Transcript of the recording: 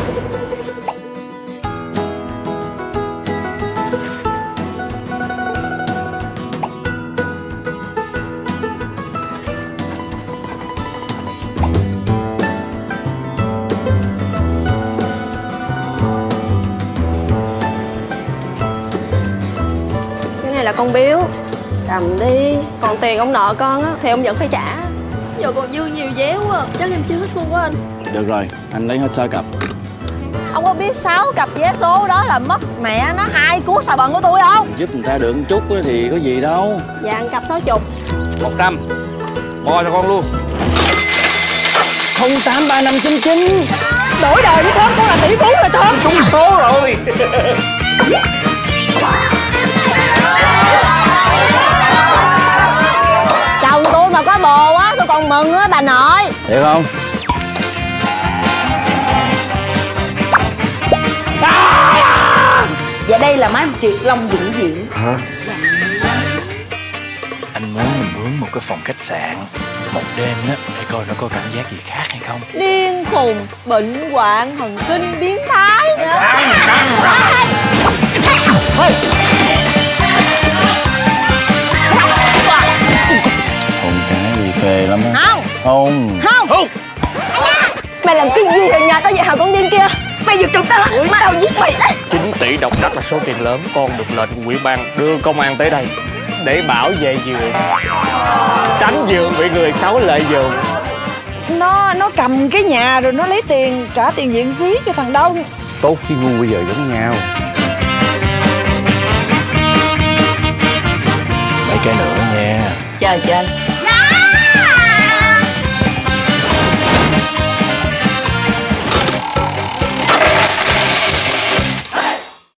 Là con biếu, cầm đi. Còn tiền ông nợ con á thì ông vẫn phải trả. Giờ còn dư nhiều déo quá, chắc em chết luôn á anh. Được rồi, anh lấy hết 6 cặp. Ông có biết 6 cặp vé số đó là mất mẹ nó 2 cuốc xà bần của tôi không? Giúp người ta được một chút thì có gì đâu. Vàng cặp 60. 100. Bo cho con luôn. 083599. Đổi đời với Thơm, con là tỷ phú rồi Thơm. Trúng số rồi. Chồng tôi mà có bồ á, tôi còn mừng á bà nội. Thiệt không? Và đây là máy triệt long vĩnh viễn. Hả? Anh muốn mình mướn một cái phòng khách sạn một đêm á, để coi nó có cảm giác gì khác hay không. Điên khùng, bệnh hoạn, thần kinh, biến thái. Hôn cái gì phê lắm á. Không. Hôn. Không. Không. Mày làm cái gì ở nhà tao vậy hả con điên kia? Mày giật chồng tao là tao giết mày. 9 tỷ đồng đất là số tiền lớn. Con được lệnh của ủy ban đưa công an tới đây để bảo vệ giường, tránh giường bị người xấu lợi dụng. Nó cầm cái nhà rồi nó lấy tiền trả tiền viện phí cho thằng Đông. Tốt với ngu bây giờ giống nhau. Mấy cái nữa nha. Chờ